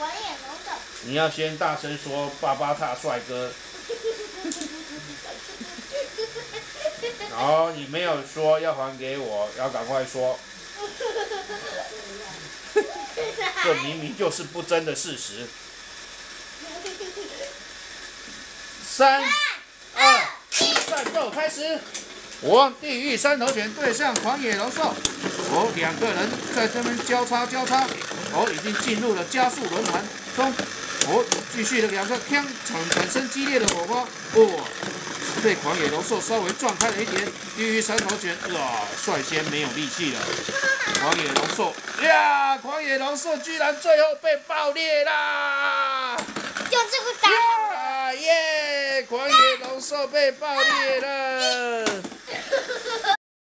狂野龙兽。 你要先大声说“巴巴塔帅哥”。然后你没有说要还给我，要赶快说。这明明就是不争的事实。3、2、1，战斗开始！地狱三头犬对上狂野龙兽。两个人在这边交叉，已经进入了加速轮盘中。继续的两个枪产生激烈的火花。被狂野龙兽稍微撞开了一点。地狱三头犬率先没有力气了。狂野龙兽居然最后被爆裂啦！ 用这个打。 耶！狂野龙兽被爆裂了。